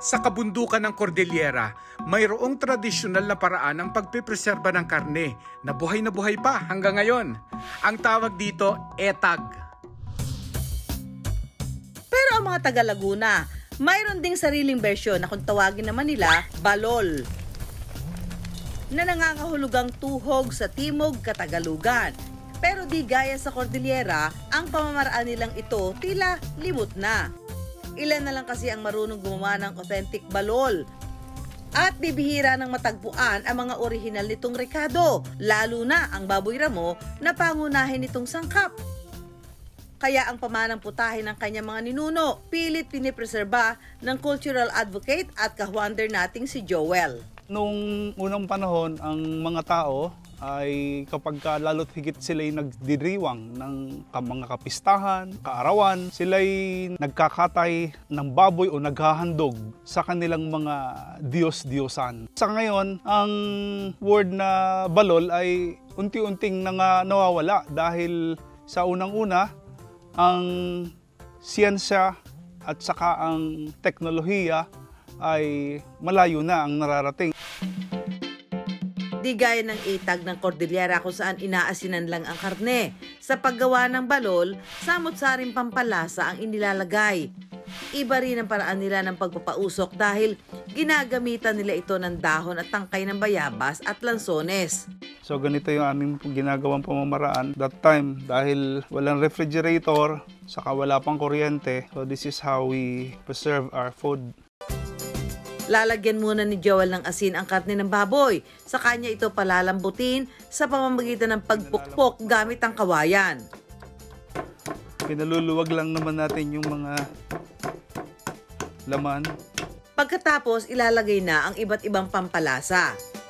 Sa kabundukan ng Cordillera, mayroong tradisyonal na paraan ng pagpipreserba ng karne na buhay pa hanggang ngayon. Ang tawag dito, etag. Pero ang mga taga Laguna, mayroon ding sariling bersyon na kung tawagin naman nila, balol, na nangangahulugang tuhog sa Timog Katagalugan. Pero di gaya sa Cordillera, ang pamamaraan nilang ito tila limot na. Ilan na lang kasi ang marunong gumawa ng authentic balol. At bibihira ng matagpuan ang mga orihinal nitong rekado, lalo na ang baboy ramo na pangunahin nitong sangkap. Kaya ang pamanang putahe ng kanyang mga ninuno, pilit pinipreserba ng cultural advocate at kahwander nating si Joel. Noong unang panahon, ang mga tao ay kapag lalo't higit sila'y nagdiriwang ng mga kapistahan, kaarawan, sila'y nagkakatay ng baboy o naghahandog sa kanilang mga diyos-diyosan. Sa ngayon, ang word na balol ay unti-unting nawawala dahil sa unang-una, ang siyensya at saka ang teknolohiya ay malayo na ang nararating. Di gaya ng itag ng Cordillera kung saan inaasinan lang ang karne. Sa paggawa ng balol, samot-saring pampalasa ang inilalagay. Iba rin ang paraan nila ng pagpapausok dahil ginagamitan nila ito ng dahon at tangkay ng bayabas at lansones. So ganito yung aming ginagawang pamamaraan that time dahil walang refrigerator, saka wala pang kuryente. So this is how we preserve our food. Lalagyan muna ni Joel ng asin ang karne ng baboy. Sa kanya ito palalambutin sa pamamagitan ng pagpukpok gamit ang kawayan. Pinaluluwag lang naman natin yung mga laman. Pagkatapos, ilalagay na ang iba't ibang pampalasa.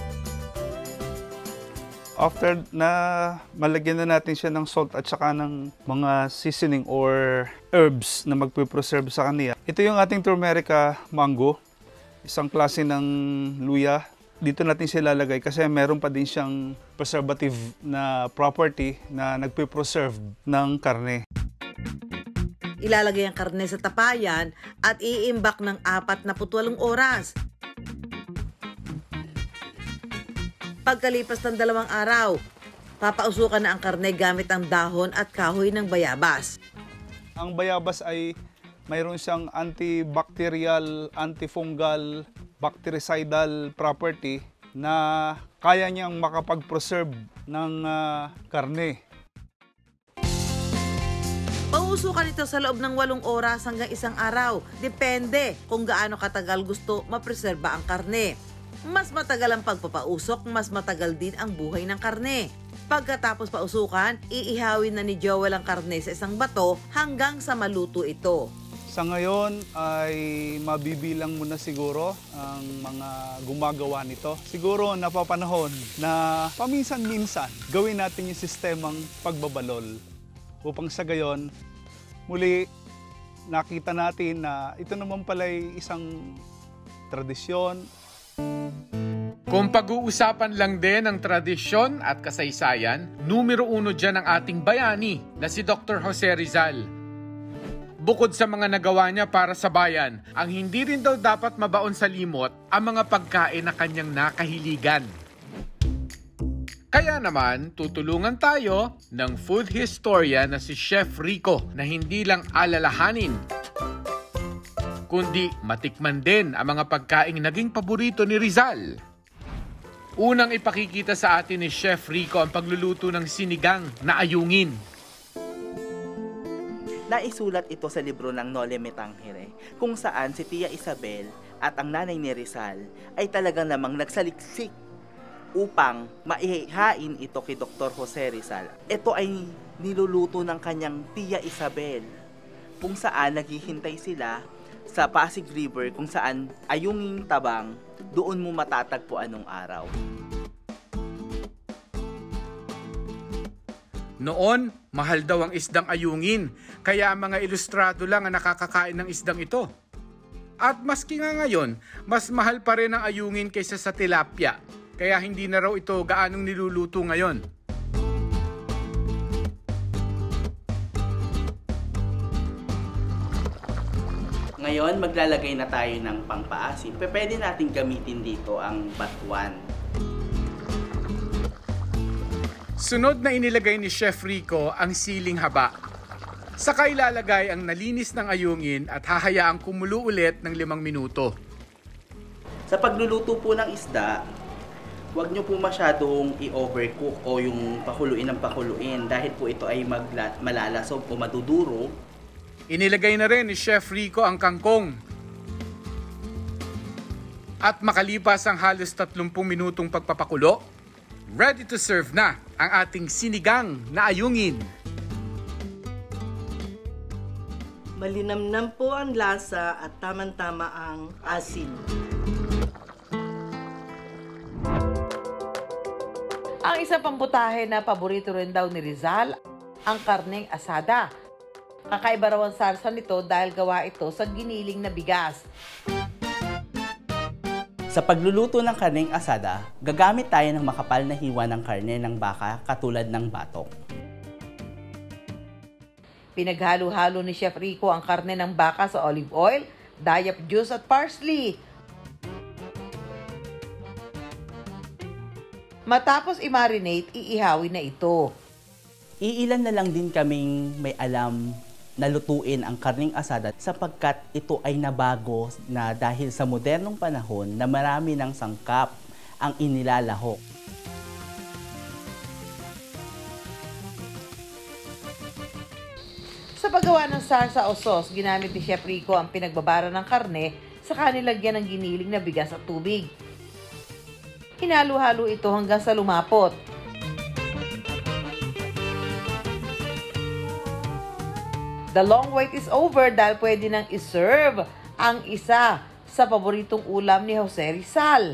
After na malagyan na natin siya ng salt at saka ng mga seasoning or herbs na magpipreserve sa kanya. Ito yung ating Turmerica mango. Isang klase ng luya. Dito natin siya lalagay kasi meron pa din siyang preservative na property na nagpipreserve ng karne. Ilalagay ang karne sa tapayan at iimbak ng 48 oras. Pagkalipas ng 2 araw, papausukan na ang karne gamit ang dahon at kahoy ng bayabas. Ang bayabas ay mayroon siyang antibacterial, antifungal, bactericidal property na kaya niyang makapag-preserve ng karne. Pausukan ito sa loob ng 8 oras hanggang 1 araw. Depende kung gaano katagal gusto mapreserba ang karne. Mas matagal ang pagpapausok, mas matagal din ang buhay ng karne. Pagkatapos pausukan, iihawin na ni Joel ang karne sa isang bato hanggang sa maluto ito. Sa ngayon ay mabibilang mo na siguro ang mga gumagawa nito. Siguro napapanahon na paminsan-minsan gawin natin yung sistemang pagbabalol. Upang sa gayon, muli nakita natin na ito naman pala ay isang tradisyon. Kung pag-uusapan lang din ang tradisyon at kasaysayan, numero 1 dyan ang ating bayani na si Dr. Jose Rizal. Bukod sa mga nagawa niya para sa bayan, ang hindi rin daw dapat mabaon sa limot ang mga pagkain na kanyang nakahiligan. Kaya naman, tutulungan tayo ng food historian na si Chef Rico na hindi lang alalahanin, kundi matikman din ang mga pagkaing naging paborito ni Rizal. Unang ipakikita sa atin ni Chef Rico ang pagluluto ng sinigang na ayungin. Naisulat ito sa libro ng Noli Me Tangere, kung saan si Tia Isabel at ang nanay ni Rizal ay talagang namang nagsaliksik upang maihain ito kay Dr. Jose Rizal. Ito ay niluluto ng kanyang Tia Isabel, kung saan naghihintay sila sa Pasig River, kung saan ayunging tabang, doon mo matatagpuan nung araw. Noon, mahal daw ang isdang ayungin, kaya mga ilustrado lang ang nakakakain ng isdang ito. At maski nga ngayon, mas mahal pa rin ang ayungin kaysa sa tilapia, kaya hindi na raw ito gaanong niluluto ngayon. Ngayon, maglalagay na tayo ng pangpaasim. Pwede natin gamitin dito ang batuan. Sunod na inilagay ni Chef Rico ang siling haba. Saka ilalagay ang nalinis ng ayungin at hahayaang kumulo ulit ng 5 minuto. Sa pagluluto po ng isda, huwag nyo po masyadong i-overcook o yung pakuluin ng pakuluin dahil po ito ay malalasob o maduduro. Inilagay na rin ni Chef Rico ang kangkong. At makalipas ang halos 30 minutong pagpapakulo, ready to serve na ang ating sinigang na ayungin. Malinamnam po ang lasa at tamang-tama ang asin. Ang isa pang putahe na paborito rin daw ni Rizal, ang karneng asada. Kakaiba raw ang sarsa nito dahil gawa ito sa giniling na bigas. Sa pagluluto ng karneng asada, gagamit tayo ng makapal na hiwa ng karne ng baka katulad ng batok. Pinaghalo-halo ni Chef Rico ang karne ng baka sa olive oil, dayap juice at parsley. Matapos i-marinate, iihawin na ito. Iilan na lang din kaming may alam na lutuin ang karneng asada sapagkat ito ay nabago na dahil sa modernong panahon na marami ng sangkap ang inilalahok. Sa paggawa ng sarsa o sauce, ginamit ni Chef Rico ang pinagbabara ng karne sa kanilagyan ng giniling na bigas at tubig. Hinalo-halo ito hanggang sa lumapot. The long wait is over dahil pwede nang iserve ang isa sa paboritong ulam ni Jose Rizal.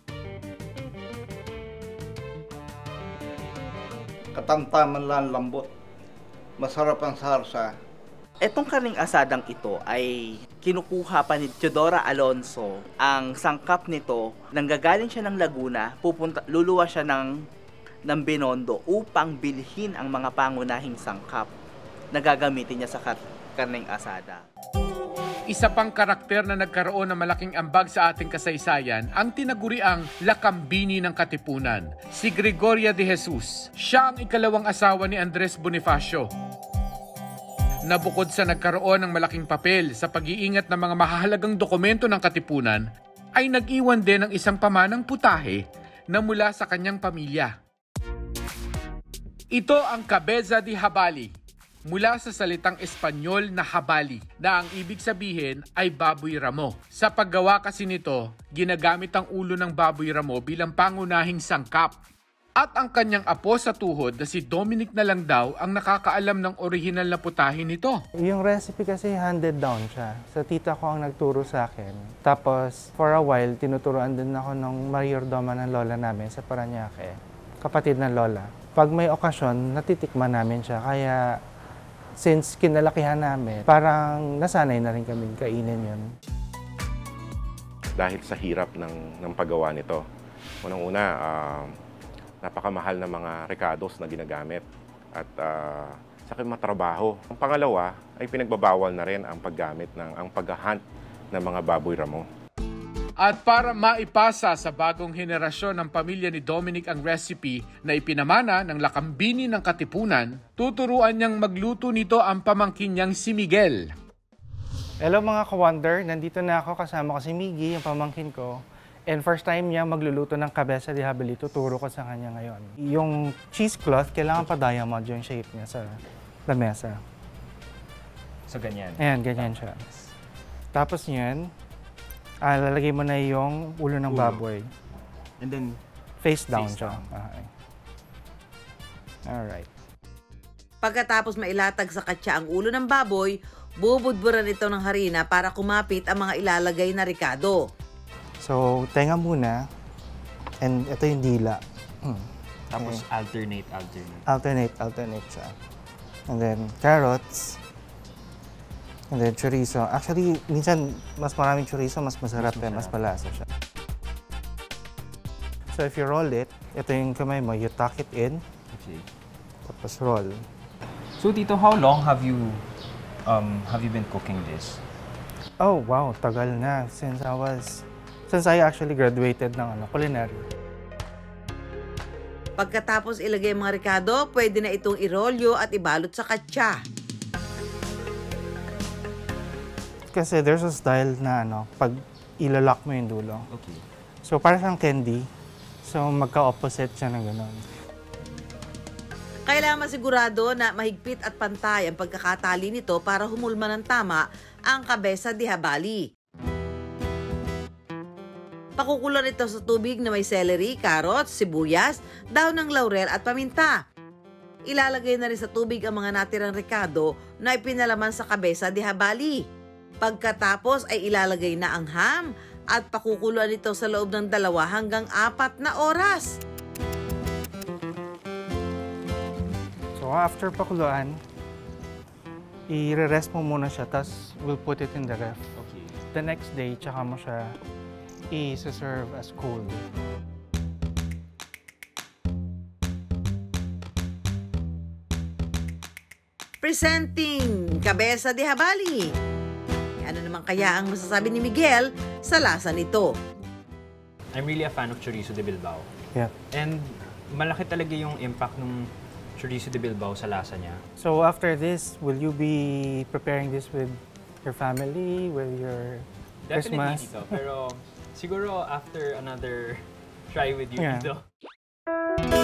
Katamtaman lang lambot. Masarap ang sarsa. Etong karneng asadang ito ay kinukuha pa ni Teodora Alonso. Ang sangkap nito, nanggagaling siya ng Laguna, luluwa siya ng Binondo upang bilhin ang mga pangunahing sangkap na gagamitin niya sa karneng asada. Isa pang karakter na nagkaroon ng malaking ambag sa ating kasaysayan ang tinaguriang Lakambini ng Katipunan, si Gregoria de Jesus. Siya ang ikalawang asawa ni Andres Bonifacio, na bukod sa nagkaroon ng malaking papel sa pag-iingat ng mga mahahalagang dokumento ng Katipunan, ay nag-iwan din ng isang pamanang putahe na mula sa kanyang pamilya. Ito ang Cabeza de Habali, mula sa salitang Espanyol na habali, na ang ibig sabihin ay baboy ramo. Sa paggawa kasi nito, ginagamit ang ulo ng baboy ramo bilang pangunahing sangkap. At ang kanyang apo sa tuhod na si Dominic na lang daw ang nakakaalam ng orihinal na putahe nito. Yung recipe kasi handed down siya. Sa tita ko ang nagturo sa akin. Tapos, for a while, tinuturuan din ako ng mayordoma ng lola namin sa Parañaque. Kapatid ng lola. Pag may okasyon, natitikman namin siya. Kaya, since kinalakihan namin, parang nasanay na rin kami kainin yun. Dahil sa hirap ng paggawa nito. Unang-una, napakamahal na mga recados na ginagamit at sa matrabaho. Ang pangalawa ay pinagbabawal na rin ang paggamit ang paghahunt ng mga baboy ramo. At para maipasa sa bagong henerasyon ng pamilya ni Dominic ang recipe na ipinamana ng Lakambini ng Katipunan, tuturuan niyang magluto nito ang pamangkin niyang si Miguel. Hello mga ka-wonder, nandito na ako kasama ko si Miggy, yung pamangkin ko. And first time niya magluluto ng Cabeza de Habali, tuturo ko sa kanya ngayon. Yung cheesecloth, kailangan pa diamond yung shape niya sa lamesa. So, ganyan? Ayan, ganyan siya. Tapos yan, lalagay mo na yung ulo ng baboy. And then, face down siya. Okay. Alright. Pagkatapos mailatag sa katsa ang ulo ng baboy, bubudburan ito ng harina para kumapit ang mga ilalagay na ricado. So, tenga muna. And ito yung dila. tapos Okay. alternate. Alternate siya. And then, carrots. And then, chorizo. Actually, minsan, mas maraming chorizo, mas masarap. Mas malasa siya. So, if you roll it, ito yung kamay mo, you tuck it in. Okay. Tapos roll. So, Tito, how long have you been cooking this? Oh, wow, tagal na. Since I actually graduated ng culinary. Pagkatapos ilagay ang mga ricado, pwede na itong irolyo at ibalot sa katsa. Kasi there's a style na pag ilalak mo yung dulo. Okay. So, para siyang candy. So, magka-opposite siya ng gano'n. Kailangan masigurado na mahigpit at pantay ang pagkakatali nito para humulma ng tama ang kabesa de habali. Pakukulan ito sa tubig na may celery, carrots, sibuyas, daon ng laurel at paminta. Ilalagay na rin sa tubig ang mga natirang ricado na ipinalaman sa kabesa de habali. Pagkatapos ay ilalagay na ang ham at pakukuluan ito sa loob ng 2 hanggang 4 na oras. So, after pakuluan, i-rest mo muna siya, tapos we'll put it in the ref. Okay. The next day, tsaka mo siya i-serve as cold. Presenting kabesa de habali. Ano naman kaya ang masasabi ni Miguel sa lasa nito? I'm really a fan of chorizo de Bilbao. Yeah. And malaki talaga yung impact ng chorizo de Bilbao sa lasa niya. So, after this, will you be preparing this with your family, with your Definitely Christmas? dito. Pero siguro after another try with you Yeah. dito.